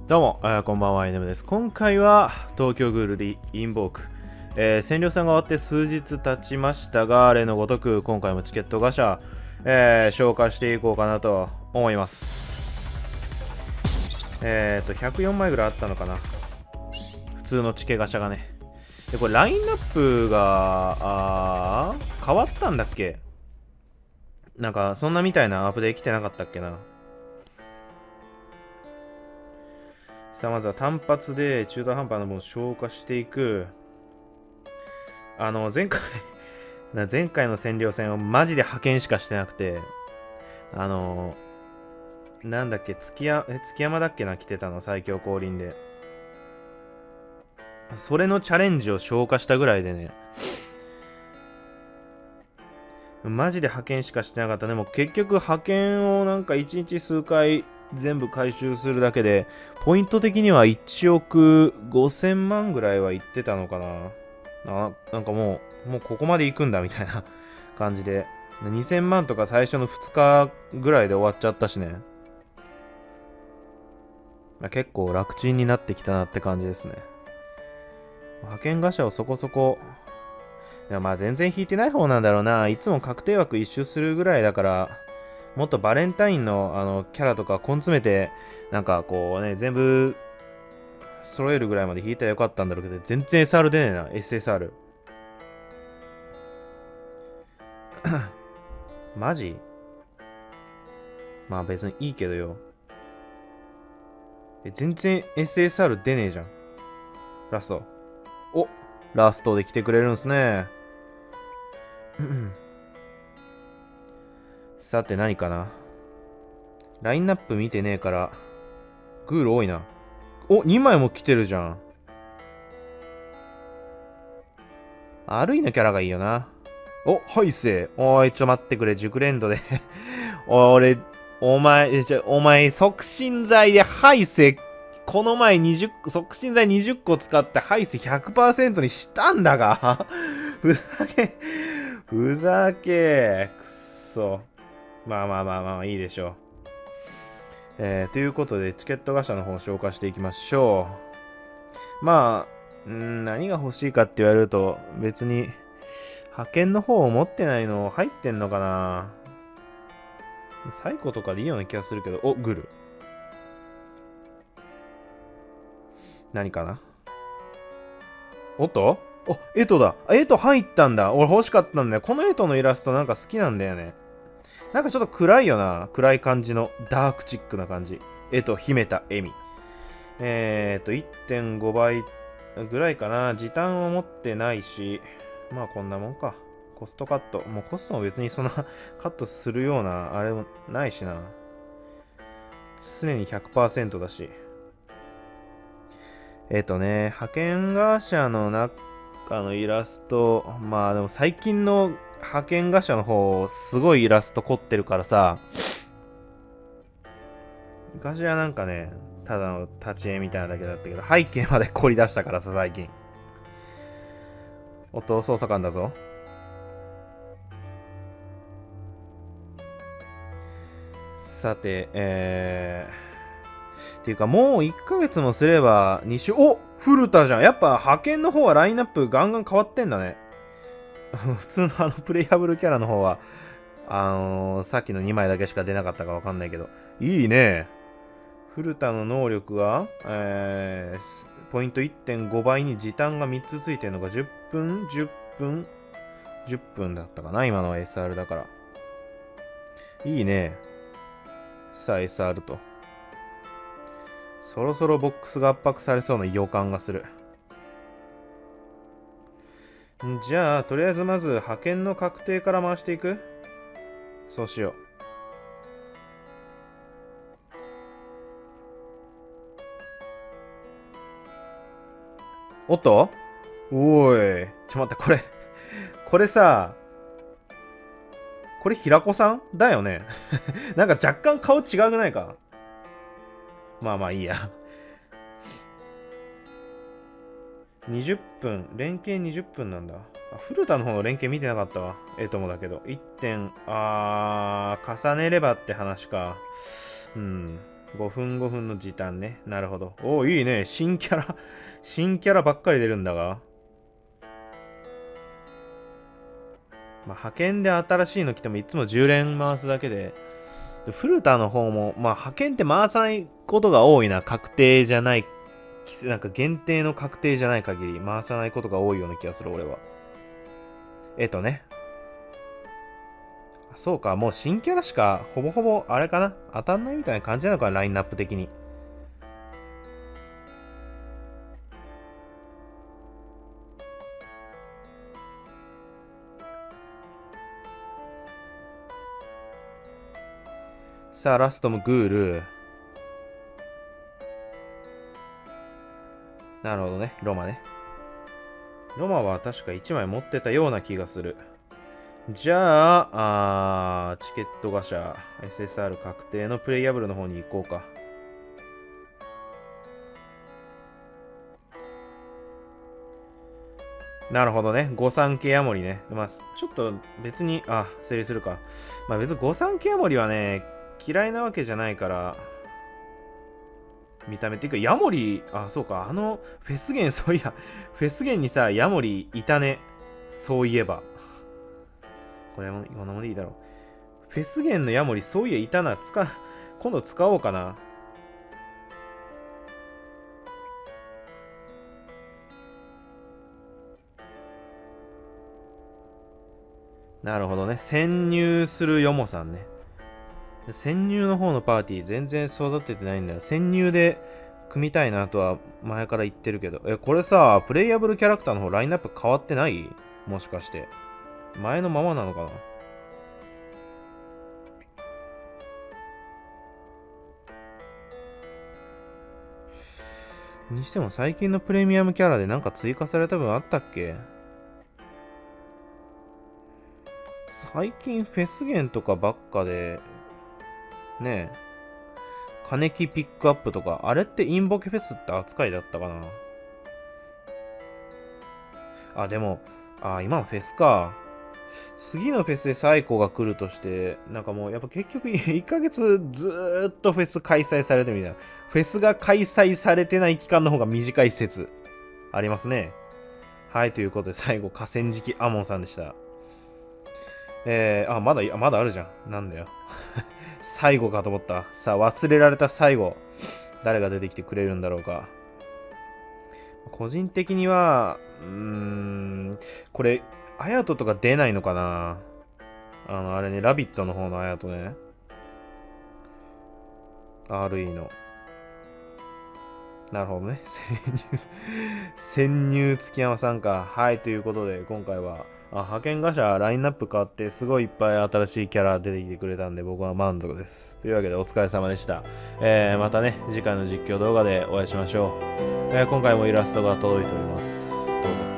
どうも、こんばんは、NM です。今回は東京グールリインボーク、占領戦が終わって数日経ちましたが、例のごとく今回もチケットガシャ、消化していこうかなと思います。104枚ぐらいあったのかな。普通のチケガシャがね。で、これラインナップが、変わったんだっけ？なんか、そんなみたいなアップデート来てなかったっけな。さあ、まずは単発で中途半端なものを消化していく。前回の占領戦をマジで派遣しかしてなくて、なんだっけ、月山だっけな、来てたの、最強降臨で。それのチャレンジを消化したぐらいでね、マジで派遣しかしてなかった。でも結局派遣をなんか1日数回全部回収するだけで、ポイント的には1億5000万ぐらいはいってたのかな。なんかもうここまで行くんだみたいな感じで。2000万とか最初の2日ぐらいで終わっちゃったしね。結構楽ちんになってきたなって感じですね。派遣会社をそこそこ、まあ全然引いてない方なんだろうな。いつも確定枠一周するぐらいだから、もっとバレンタインのキャラとか根詰めて、なんかこうね、全部揃えるぐらいまで引いたらよかったんだろうけど、全然 SR 出ねえな、SSR。マジ？まあ別にいいけどよ。全然 SSR 出ねえじゃん。ラスト。お、ラストで来てくれるんすね。さて何かな。ラインナップ見てねえから、グール多いな。お、2枚も来てるじゃん。アルイのキャラがいいよな。お、ハイセイ。おい、ちょ待ってくれ、熟練度で。俺、お前、促進剤でハイセ、この前促進剤20個使ってハイセ 100% にしたんだが。ふざけ、くっそ。まあ、いいでしょう。ということで、チケット会社の方を紹介していきましょう。まあ、何が欲しいかって言われると、別に、派遣の方を持ってないの入ってんのかな。サイコとかでいいような気がするけど、お、グル。何かな。おっと、お、エトだ。エト入ったんだ。俺欲しかったんだよ。このエトのイラストなんか好きなんだよね。なんかちょっと暗いよな。暗い感じの。ダークチックな感じ。エト、秘めた笑み。1.5 倍ぐらいかな。時短を持ってないし。まあこんなもんか。コストカット。もうコストも別にそんなカットするようなあれもないしな。常に 100% だし。派遣会社の中のイラスト、まあでも最近の派遣会社の方、すごいイラスト凝ってるからさ、昔はなんかね、ただの立ち絵みたいなだけだったけど、背景まで凝り出したからさ、最近。音、捜査官だぞ。さて、っていうかもう1ヶ月もすれば2週、お、古田じゃん。やっぱ派遣の方はラインナップガンガン変わってんだね。普通のプレイヤブルキャラの方は、さっきの2枚だけしか出なかったかわかんないけど。いいね。古田の能力が、ポイント 1.5 倍に時短が3つついてるのが10分、10分、10分だったかな。今のは SR だから。いいね。さあ SR と。そろそろボックスが圧迫されそうな予感がする。じゃあ、とりあえずまず派遣の確定から回していく。そうしよう。おっと、おい。ちょ待って、これさ、これ平子さんだよね。なんか若干顔違くないか。まあいいや。20分。連携20分なんだ。古田の方の連携見てなかったわ。もだけど。1点、重ねればって話か。うん。 5分5分の時短ね。なるほど。おお、いいね。新キャラばっかり出るんだが。まあ、派遣で新しいの来てもいつも10連回すだけで。古田の方も、まあ、派遣って回さないことが多いな。確定じゃない。なんか限定の確定じゃない限り回さないことが多いような気がする、俺は。ね。そうか、もう新キャラしかほぼほぼあれかな。当たんないみたいな感じなのかな、ラインナップ的に。さあ、ラストもグール。なるほどね、ロマね。ロマは確か1枚持ってたような気がする。じゃあ、チケットガシャ、SSR 確定のプレイヤブルの方に行こうか。なるほどね。御三家ヤモリね。まあ、ちょっと別に、整理するか。まあ別に御三家ヤモリはね、嫌いなわけじゃないから、見た目っていうか、ヤモリ、そうか、フェスゲン、そういや、フェスゲンにさ、ヤモリいたね。そういえば。これも、こんなもんでいいだろう。フェスゲンのヤモリ、そういや、いたな。今度使おうかな。なるほどね。潜入するヨモさんね。潜入の方のパーティー全然育ててないんだよ。潜入で組みたいなとは前から言ってるけど。これさ、プレイヤブルキャラクターの方ラインナップ変わってない？もしかして。前のままなのかな？にしても最近のプレミアムキャラでなんか追加された分あったっけ？最近フェスゲンとかばっかで、ねえ、金木ピックアップとか、あれってインボケフェスって扱いだったかな？でも、今のフェスか。次のフェスで最高が来るとして、なんかもうやっぱ結局1ヶ月ずーっとフェス開催されてみたいな。フェスが開催されてない期間の方が短い説ありますね。はい、ということで最後、河川敷アモンさんでした。まだあるじゃん。なんだよ。最後かと思った。さあ、忘れられた最後。誰が出てきてくれるんだろうか。個人的には、これ、アヤトとか出ないのかな？あれね、ラビットの方のアヤトね。RE の。なるほどね。潜入月山さんか。はい、ということで、今回は、派遣会社ラインナップ変わって、すごいいっぱい新しいキャラ出てきてくれたんで、僕は満足です。というわけで、お疲れ様でした。またね、次回の実況動画でお会いしましょう。今回もイラストが届いております。どうぞ。